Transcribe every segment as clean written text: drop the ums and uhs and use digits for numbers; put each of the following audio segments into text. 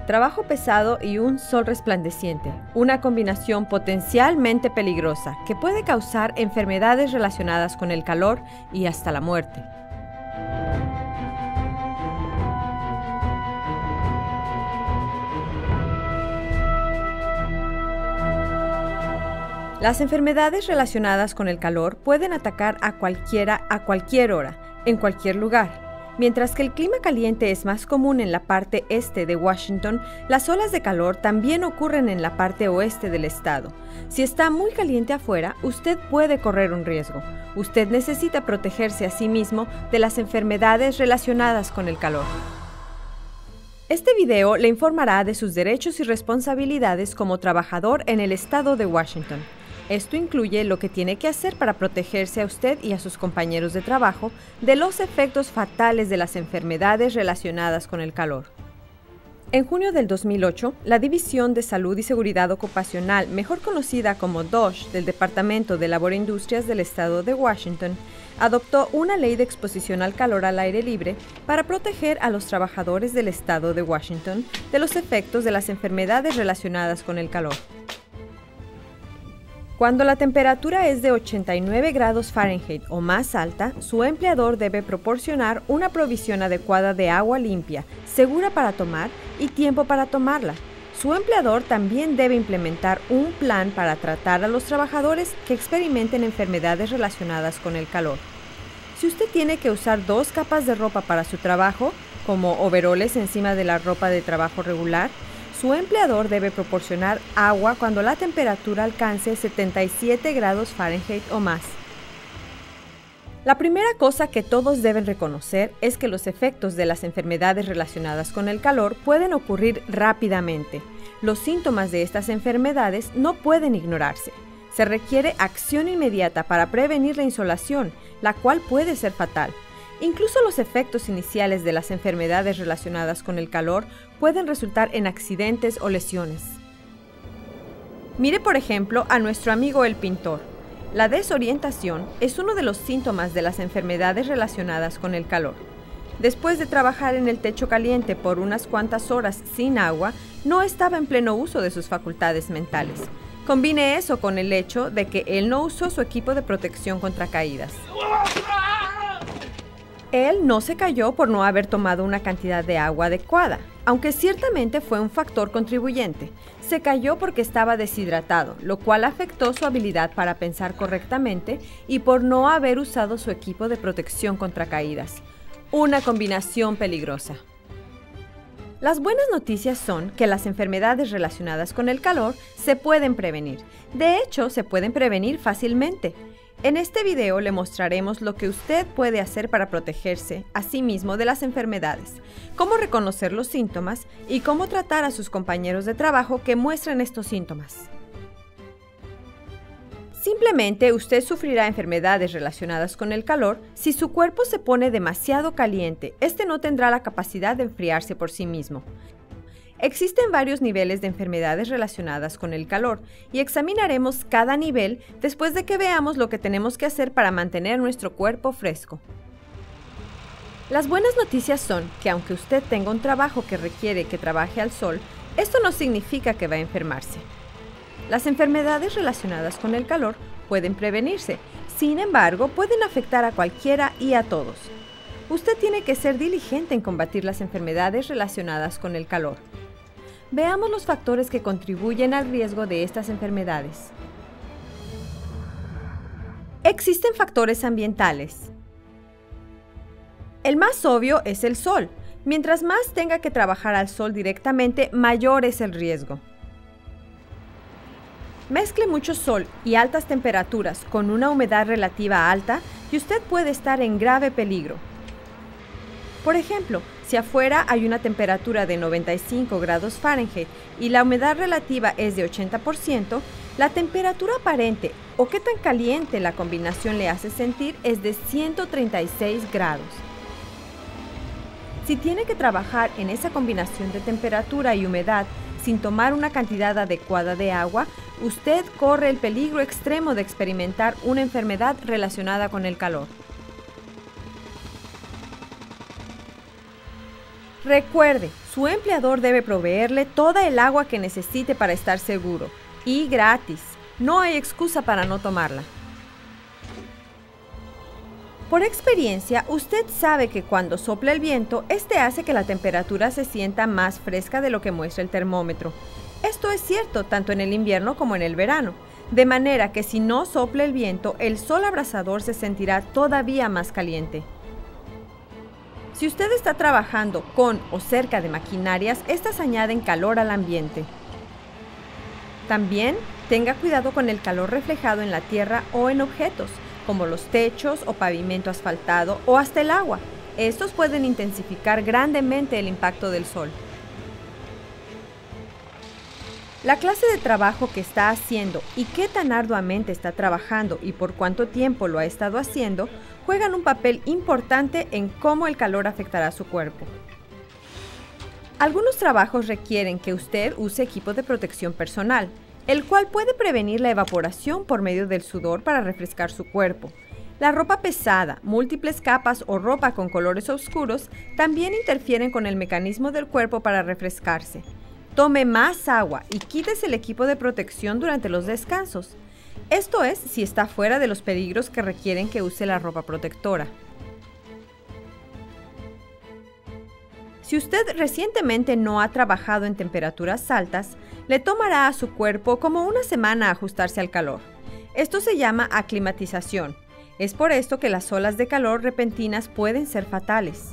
trabajo pesado y un sol resplandeciente, una combinación potencialmente peligrosa que puede causar enfermedades relacionadas con el calor y hasta la muerte. Las enfermedades relacionadas con el calor pueden atacar a cualquiera a cualquier hora, en cualquier lugar. Mientras que el clima caliente es más común en la parte este de Washington, las olas de calor también ocurren en la parte oeste del estado. Si está muy caliente afuera, usted puede correr un riesgo. Usted necesita protegerse a sí mismo de las enfermedades relacionadas con el calor. Este video le informará de sus derechos y responsabilidades como trabajador en el estado de Washington. Esto incluye lo que tiene que hacer para protegerse a usted y a sus compañeros de trabajo de los efectos fatales de las enfermedades relacionadas con el calor. En junio del 2008, la División de Salud y Seguridad Ocupacional, mejor conocida como DOSH, del Departamento de Labor e Industrias del Estado de Washington, adoptó una ley de exposición al calor al aire libre para proteger a los trabajadores del Estado de Washington de los efectos de las enfermedades relacionadas con el calor. Cuando la temperatura es de 89 grados Fahrenheit o más alta, su empleador debe proporcionar una provisión adecuada de agua limpia, segura para tomar y tiempo para tomarla. Su empleador también debe implementar un plan para tratar a los trabajadores que experimenten enfermedades relacionadas con el calor. Si usted tiene que usar 2 capas de ropa para su trabajo, como overoles encima de la ropa de trabajo regular, su empleador debe proporcionar agua cuando la temperatura alcance 77 grados Fahrenheit o más. La primera cosa que todos deben reconocer es que los efectos de las enfermedades relacionadas con el calor pueden ocurrir rápidamente. Los síntomas de estas enfermedades no pueden ignorarse. Se requiere acción inmediata para prevenir la insolación, la cual puede ser fatal. Incluso los efectos iniciales de las enfermedades relacionadas con el calor pueden resultar en accidentes o lesiones. Mire, por ejemplo, a nuestro amigo el pintor. La desorientación es uno de los síntomas de las enfermedades relacionadas con el calor. Después de trabajar en el techo caliente por unas cuantas horas sin agua, no estaba en pleno uso de sus facultades mentales. Combine eso con el hecho de que él no usó su equipo de protección contra caídas. Él no se cayó por no haber tomado una cantidad de agua adecuada, aunque ciertamente fue un factor contribuyente. Se cayó porque estaba deshidratado, lo cual afectó su habilidad para pensar correctamente y por no haber usado su equipo de protección contra caídas. Una combinación peligrosa. Las buenas noticias son que las enfermedades relacionadas con el calor se pueden prevenir. De hecho, se pueden prevenir fácilmente. En este video le mostraremos lo que usted puede hacer para protegerse a sí mismo de las enfermedades, cómo reconocer los síntomas y cómo tratar a sus compañeros de trabajo que muestran estos síntomas. Simplemente usted sufrirá enfermedades relacionadas con el calor si su cuerpo se pone demasiado caliente. Este no tendrá la capacidad de enfriarse por sí mismo. Existen varios niveles de enfermedades relacionadas con el calor y examinaremos cada nivel después de que veamos lo que tenemos que hacer para mantener nuestro cuerpo fresco. Las buenas noticias son que aunque usted tenga un trabajo que requiere que trabaje al sol, esto no significa que va a enfermarse. Las enfermedades relacionadas con el calor pueden prevenirse, sin embargo, pueden afectar a cualquiera y a todos. Usted tiene que ser diligente en combatir las enfermedades relacionadas con el calor. Veamos los factores que contribuyen al riesgo de estas enfermedades. Existen factores ambientales. El más obvio es el sol. Mientras más tenga que trabajar al sol directamente, mayor es el riesgo. Mezcle mucho sol y altas temperaturas con una humedad relativa alta y usted puede estar en grave peligro. Por ejemplo, si afuera hay una temperatura de 95 grados Fahrenheit y la humedad relativa es de 80%, la temperatura aparente o qué tan caliente la combinación le hace sentir es de 136 grados. Si tiene que trabajar en esa combinación de temperatura y humedad sin tomar una cantidad adecuada de agua, usted corre el peligro extremo de experimentar una enfermedad relacionada con el calor. Recuerde, su empleador debe proveerle toda el agua que necesite para estar seguro, y gratis. No hay excusa para no tomarla. Por experiencia, usted sabe que cuando sopla el viento, este hace que la temperatura se sienta más fresca de lo que muestra el termómetro. Esto es cierto tanto en el invierno como en el verano, de manera que si no sopla el viento, el sol abrasador se sentirá todavía más caliente. Si usted está trabajando con o cerca de maquinarias, estas añaden calor al ambiente. También tenga cuidado con el calor reflejado en la tierra o en objetos, como los techos o pavimento asfaltado o hasta el agua. Estos pueden intensificar grandemente el impacto del sol. La clase de trabajo que está haciendo y qué tan arduamente está trabajando y por cuánto tiempo lo ha estado haciendo juegan un papel importante en cómo el calor afectará su cuerpo. Algunos trabajos requieren que usted use equipo de protección personal, el cual puede prevenir la evaporación por medio del sudor para refrescar su cuerpo. La ropa pesada, múltiples capas o ropa con colores oscuros también interfieren con el mecanismo del cuerpo para refrescarse. Tome más agua y quítese el equipo de protección durante los descansos. Esto es si está fuera de los peligros que requieren que use la ropa protectora. Si usted recientemente no ha trabajado en temperaturas altas, le tomará a su cuerpo como una semana ajustarse al calor. Esto se llama aclimatización. Es por esto que las olas de calor repentinas pueden ser fatales.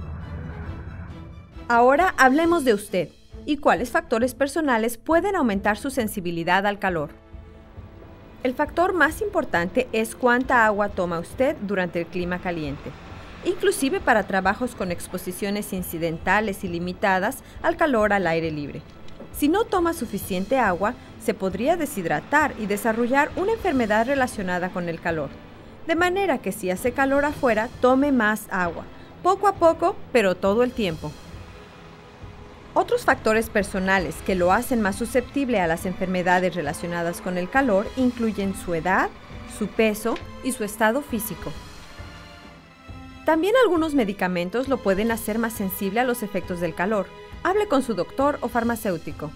Ahora hablemos de usted y cuáles factores personales pueden aumentar su sensibilidad al calor. El factor más importante es cuánta agua toma usted durante el clima caliente, inclusive para trabajos con exposiciones incidentales y limitadas al calor al aire libre. Si no toma suficiente agua, se podría deshidratar y desarrollar una enfermedad relacionada con el calor. De manera que si hace calor afuera, tome más agua, poco a poco, pero todo el tiempo. Otros factores personales que lo hacen más susceptible a las enfermedades relacionadas con el calor incluyen su edad, su peso y su estado físico. También algunos medicamentos lo pueden hacer más sensible a los efectos del calor. Hable con su doctor o farmacéutico.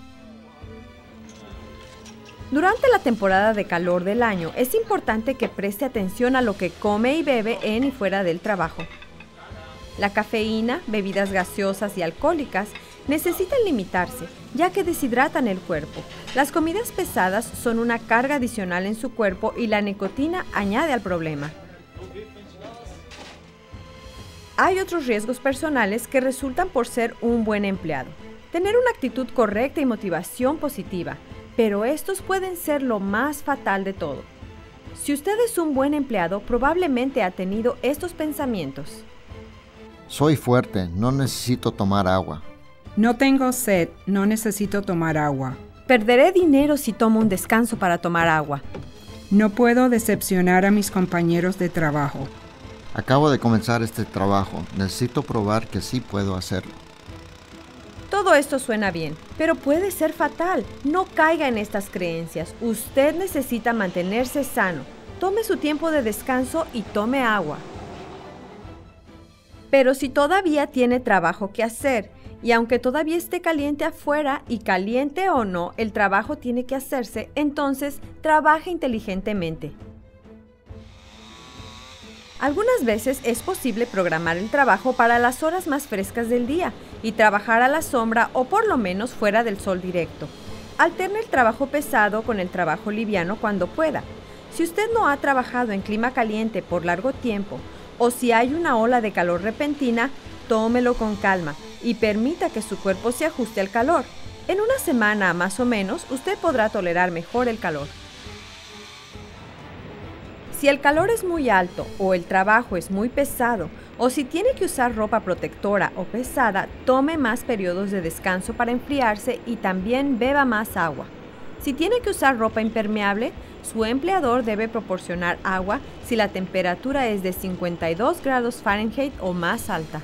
Durante la temporada de calor del año, es importante que preste atención a lo que come y bebe en y fuera del trabajo. La cafeína, bebidas gaseosas y alcohólicas necesitan limitarse, ya que deshidratan el cuerpo. Las comidas pesadas son una carga adicional en su cuerpo y la nicotina añade al problema. Hay otros riesgos personales que resultan por ser un buen empleado. Tener una actitud correcta y motivación positiva, pero estos pueden ser lo más fatal de todo. Si usted es un buen empleado, probablemente ha tenido estos pensamientos. Soy fuerte, no necesito tomar agua. No tengo sed, no necesito tomar agua. Perderé dinero si tomo un descanso para tomar agua. No puedo decepcionar a mis compañeros de trabajo. Acabo de comenzar este trabajo, necesito probar que sí puedo hacerlo. Todo esto suena bien, pero puede ser fatal. No caiga en estas creencias. Usted necesita mantenerse sano. Tome su tiempo de descanso y tome agua. Pero si todavía tiene trabajo que hacer, y aunque todavía esté caliente afuera, y caliente o no, el trabajo tiene que hacerse, entonces trabaje inteligentemente. Algunas veces es posible programar el trabajo para las horas más frescas del día y trabajar a la sombra o por lo menos fuera del sol directo. Alterne el trabajo pesado con el trabajo liviano cuando pueda. Si usted no ha trabajado en clima caliente por largo tiempo o si hay una ola de calor repentina, tómelo con calma y permita que su cuerpo se ajuste al calor. En una semana más o menos, usted podrá tolerar mejor el calor. Si el calor es muy alto o el trabajo es muy pesado o si tiene que usar ropa protectora o pesada, tome más periodos de descanso para enfriarse y también beba más agua. Si tiene que usar ropa impermeable, su empleador debe proporcionar agua si la temperatura es de 52 grados Fahrenheit o más alta.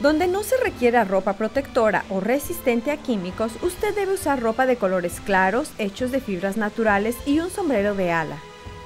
Donde no se requiera ropa protectora o resistente a químicos, usted debe usar ropa de colores claros, hechos de fibras naturales y un sombrero de ala.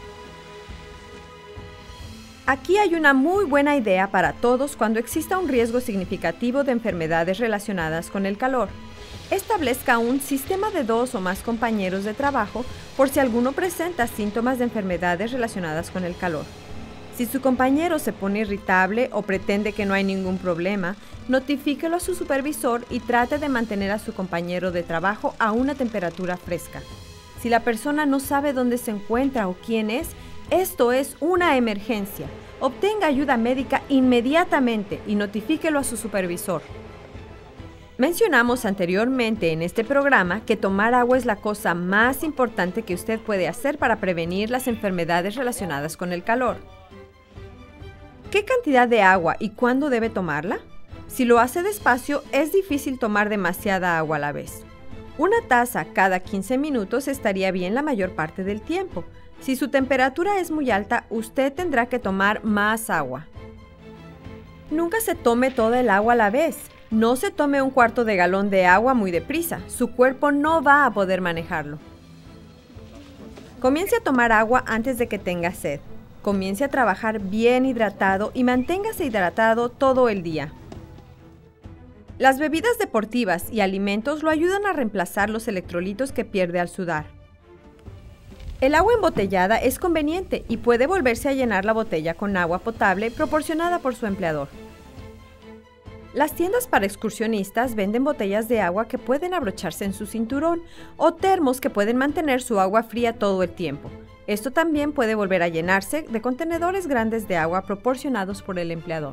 Aquí hay una muy buena idea para todos cuando exista un riesgo significativo de enfermedades relacionadas con el calor. Establezca un sistema de 2 o más compañeros de trabajo por si alguno presenta síntomas de enfermedades relacionadas con el calor. Si su compañero se pone irritable o pretende que no hay ningún problema, notifíquelo a su supervisor y trate de mantener a su compañero de trabajo a una temperatura fresca. Si la persona no sabe dónde se encuentra o quién es, esto es una emergencia. Obtenga ayuda médica inmediatamente y notifíquelo a su supervisor. Mencionamos anteriormente en este programa que tomar agua es la cosa más importante que usted puede hacer para prevenir las enfermedades relacionadas con el calor. ¿Qué cantidad de agua y cuándo debe tomarla? Si lo hace despacio, es difícil tomar demasiada agua a la vez. Una taza cada 15 minutos estaría bien la mayor parte del tiempo. Si su temperatura es muy alta, usted tendrá que tomar más agua. Nunca se tome toda el agua a la vez. No se tome un cuarto de galón de agua muy deprisa. Su cuerpo no va a poder manejarlo. Comience a tomar agua antes de que tenga sed. Comience a trabajar bien hidratado y manténgase hidratado todo el día. Las bebidas deportivas y alimentos lo ayudan a reemplazar los electrolitos que pierde al sudar. El agua embotellada es conveniente y puede volverse a llenar la botella con agua potable proporcionada por su empleador. Las tiendas para excursionistas venden botellas de agua que pueden abrocharse en su cinturón o termos que pueden mantener su agua fría todo el tiempo. Esto también puede volver a llenarse de contenedores grandes de agua proporcionados por el empleador.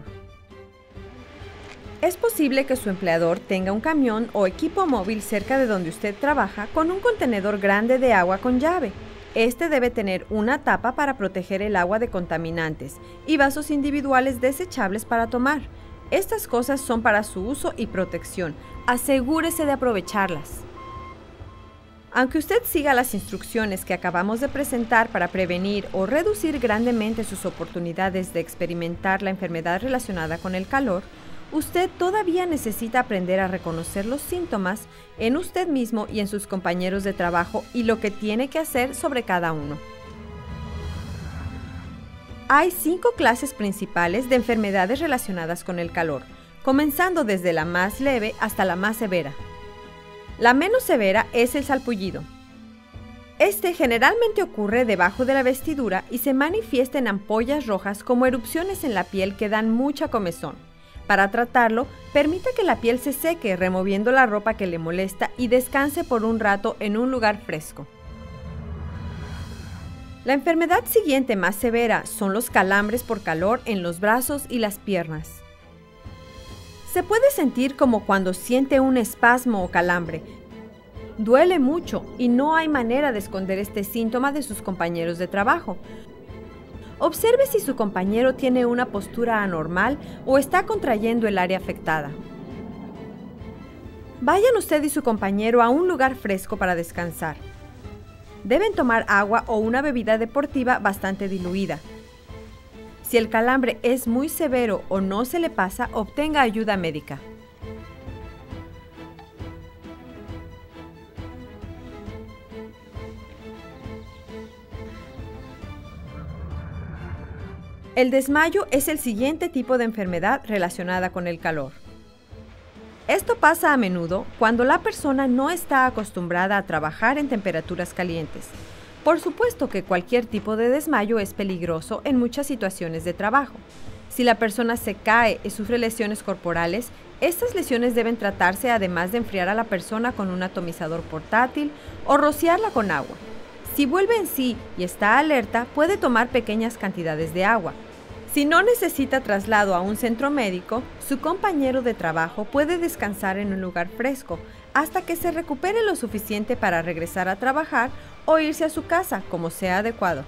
Es posible que su empleador tenga un camión o equipo móvil cerca de donde usted trabaja con un contenedor grande de agua con llave. Este debe tener una tapa para proteger el agua de contaminantes y vasos individuales desechables para tomar. Estas cosas son para su uso y protección. Asegúrese de aprovecharlas. Aunque usted siga las instrucciones que acabamos de presentar para prevenir o reducir grandemente sus oportunidades de experimentar la enfermedad relacionada con el calor, usted todavía necesita aprender a reconocer los síntomas en usted mismo y en sus compañeros de trabajo y lo que tiene que hacer sobre cada uno. Hay 5 clases principales de enfermedades relacionadas con el calor, comenzando desde la más leve hasta la más severa. La menos severa es el salpullido. Este generalmente ocurre debajo de la vestidura y se manifiesta en ampollas rojas como erupciones en la piel que dan mucha comezón. Para tratarlo, permita que la piel se seque removiendo la ropa que le molesta y descanse por un rato en un lugar fresco. La enfermedad siguiente más severa son los calambres por calor en los brazos y las piernas. Se puede sentir como cuando siente un espasmo o calambre. Duele mucho y no hay manera de esconder este síntoma de sus compañeros de trabajo. Observe si su compañero tiene una postura anormal o está contrayendo el área afectada. Vayan usted y su compañero a un lugar fresco para descansar. Deben tomar agua o una bebida deportiva bastante diluida. Si el calambre es muy severo o no se le pasa, obtenga ayuda médica. El desmayo es el siguiente tipo de enfermedad relacionada con el calor. Esto pasa a menudo cuando la persona no está acostumbrada a trabajar en temperaturas calientes. Por supuesto que cualquier tipo de desmayo es peligroso en muchas situaciones de trabajo. Si la persona se cae y sufre lesiones corporales, estas lesiones deben tratarse además de enfriar a la persona con un atomizador portátil o rociarla con agua. Si vuelve en sí y está alerta, puede tomar pequeñas cantidades de agua. Si no necesita traslado a un centro médico, su compañero de trabajo puede descansar en un lugar fresco hasta que se recupere lo suficiente para regresar a trabajar o irse a su casa, como sea adecuado.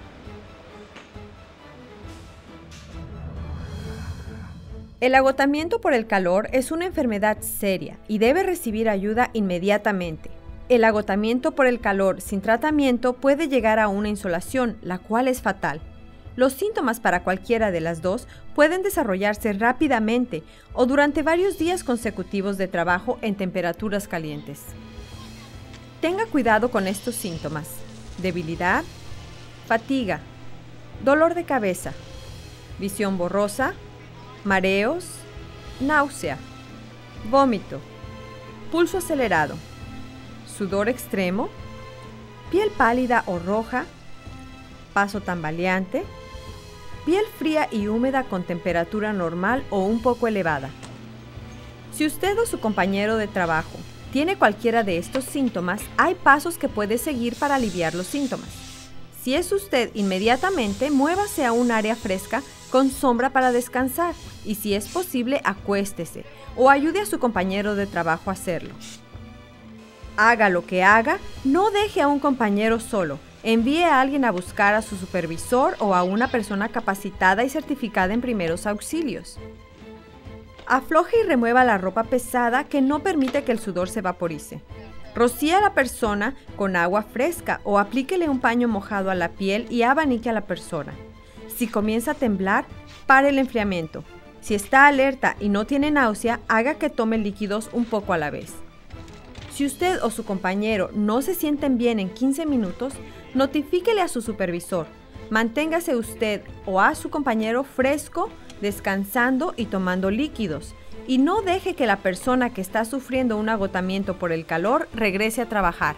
El agotamiento por el calor es una enfermedad seria y debe recibir ayuda inmediatamente. El agotamiento por el calor sin tratamiento puede llegar a una insolación, la cual es fatal. Los síntomas para cualquiera de las dos pueden desarrollarse rápidamente o durante varios días consecutivos de trabajo en temperaturas calientes. Tenga cuidado con estos síntomas: debilidad, fatiga, dolor de cabeza, visión borrosa, mareos, náusea, vómito, pulso acelerado, sudor extremo, piel pálida o roja, paso tambaleante, piel fría y húmeda con temperatura normal o un poco elevada. Si usted o su compañero de trabajo tiene cualquiera de estos síntomas, hay pasos que puede seguir para aliviar los síntomas. Si es usted, inmediatamente muévase a un área fresca con sombra para descansar y, si es posible, acuéstese o ayude a su compañero de trabajo a hacerlo. Haga lo que haga, no deje a un compañero solo. Envíe a alguien a buscar a su supervisor o a una persona capacitada y certificada en primeros auxilios. Afloje y remueva la ropa pesada que no permite que el sudor se vaporice. Rocíe a la persona con agua fresca o aplíquele un paño mojado a la piel y abanique a la persona. Si comienza a temblar, pare el enfriamiento. Si está alerta y no tiene náusea, haga que tome líquidos un poco a la vez. Si usted o su compañero no se sienten bien en 15 minutos, notifíquele a su supervisor. Manténgase usted o a su compañero fresco, descansando y tomando líquidos. Y no deje que la persona que está sufriendo un agotamiento por el calor regrese a trabajar.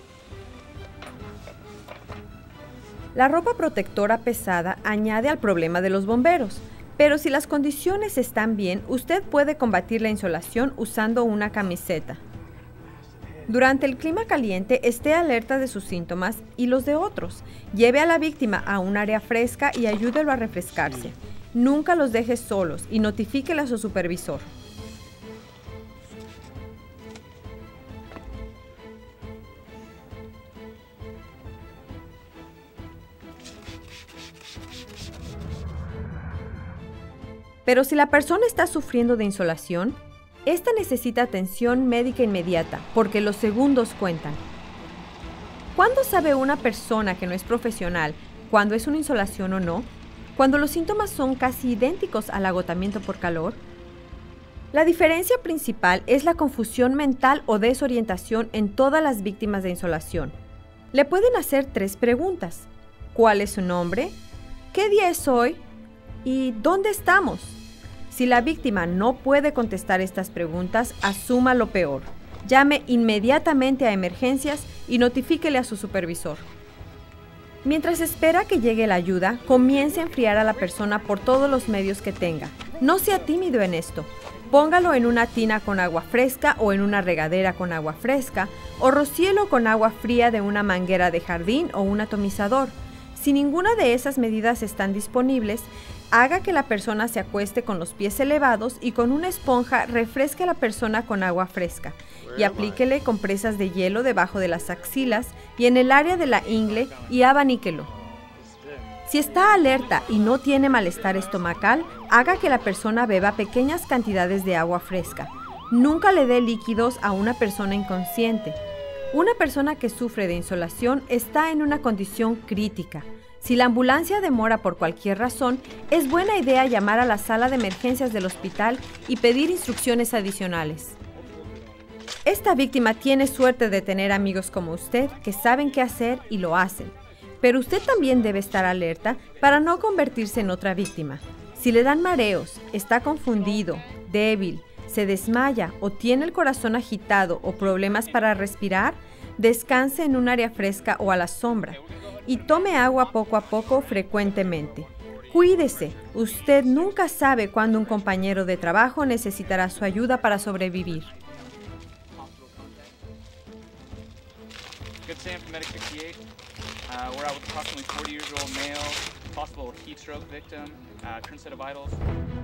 La ropa protectora pesada añade al problema de los bomberos, pero si las condiciones están bien, usted puede combatir la insolación usando una camiseta. Durante el clima caliente, esté alerta de sus síntomas y los de otros. Lleve a la víctima a un área fresca y ayúdelo a refrescarse. Nunca los deje solos y notifíquele a su supervisor. Pero si la persona está sufriendo de insolación, esta necesita atención médica inmediata, porque los segundos cuentan. ¿Cuándo sabe una persona que no es profesional cuándo es una insolación o no? Cuando los síntomas son casi idénticos al agotamiento por calor. La diferencia principal es la confusión mental o desorientación en todas las víctimas de insolación. Le pueden hacer 3 preguntas: ¿cuál es su nombre? ¿Qué día es hoy? ¿Y dónde estamos? Si la víctima no puede contestar estas preguntas, asuma lo peor. Llame inmediatamente a emergencias y notifíquele a su supervisor. Mientras espera que llegue la ayuda, comience a enfriar a la persona por todos los medios que tenga. No sea tímido en esto. Póngalo en una tina con agua fresca o en una regadera con agua fresca, o rocíelo con agua fría de una manguera de jardín o un atomizador. Si ninguna de esas medidas están disponibles, haga que la persona se acueste con los pies elevados y con una esponja refresque a la persona con agua fresca y aplíquele compresas de hielo debajo de las axilas y en el área de la ingle y abaníquelo. Si está alerta y no tiene malestar estomacal, haga que la persona beba pequeñas cantidades de agua fresca. Nunca le dé líquidos a una persona inconsciente. Una persona que sufre de insolación está en una condición crítica. Si la ambulancia demora por cualquier razón, es buena idea llamar a la sala de emergencias del hospital y pedir instrucciones adicionales. Esta víctima tiene suerte de tener amigos como usted que saben qué hacer y lo hacen. Pero usted también debe estar alerta para no convertirse en otra víctima. Si le dan mareos, está confundido, débil, se desmaya o tiene el corazón agitado o problemas para respirar, descanse en un área fresca o a la sombra y tome agua poco a poco frecuentemente. Cuídese, usted nunca sabe cuándo un compañero de trabajo necesitará su ayuda para sobrevivir. Good Sam from Medic 68. We're out with approximately 40 years old male, possible heat stroke victim, current set of vitals.